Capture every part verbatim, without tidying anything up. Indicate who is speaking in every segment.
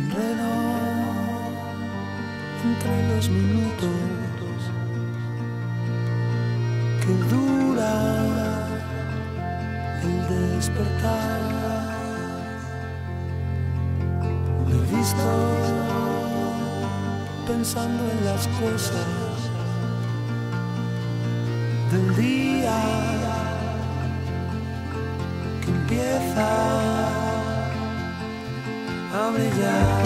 Speaker 1: enredo entre los minutos que dura el despertar. Me he visto pensando en las cosas del día que empieza a brillar.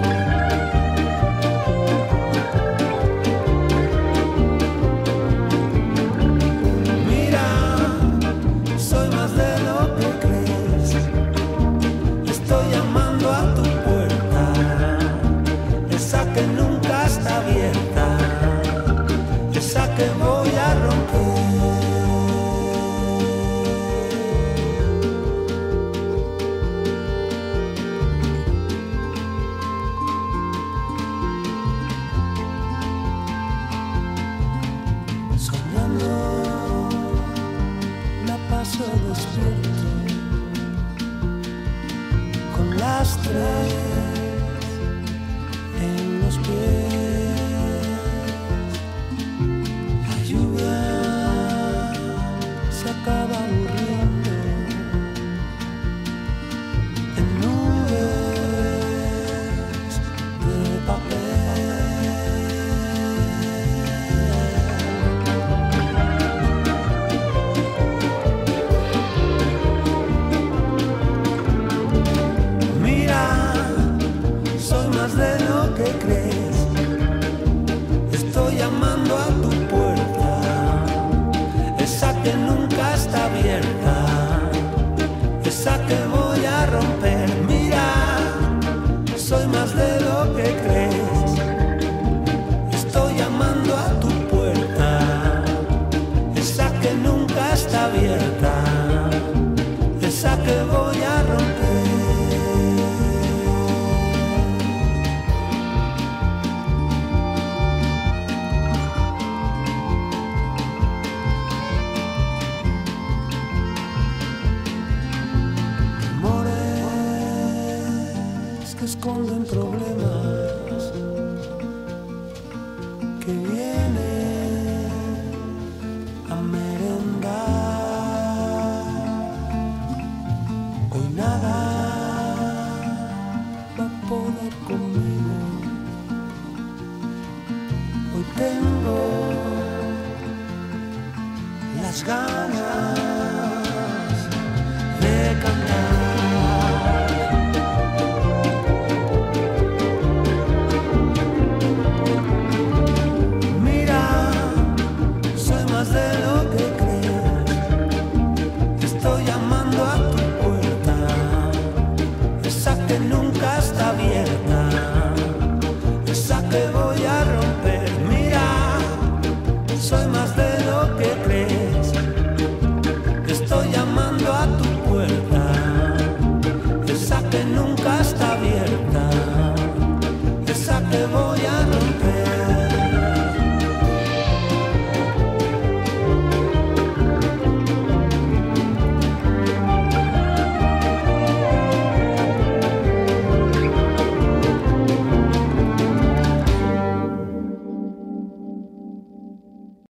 Speaker 1: Que nunca está abierta, esa que voy a romper. Soñando la paso despierto con las tres en los pies. La lluvia se acaba aburriendo en nubes de papel. Mira, soy más de lo que crees. Estoy llamando a tu puerta, esa que nunca está abierta, esa que voy a romper. Mira, soy más de lo que crees. Estoy llamando a tu puerta, esa que nunca está abierta, esa que voy a romper. Que esconden problemas que vienen a merendar. Hoy nada va a poder conmigo. Hoy tengo las ganas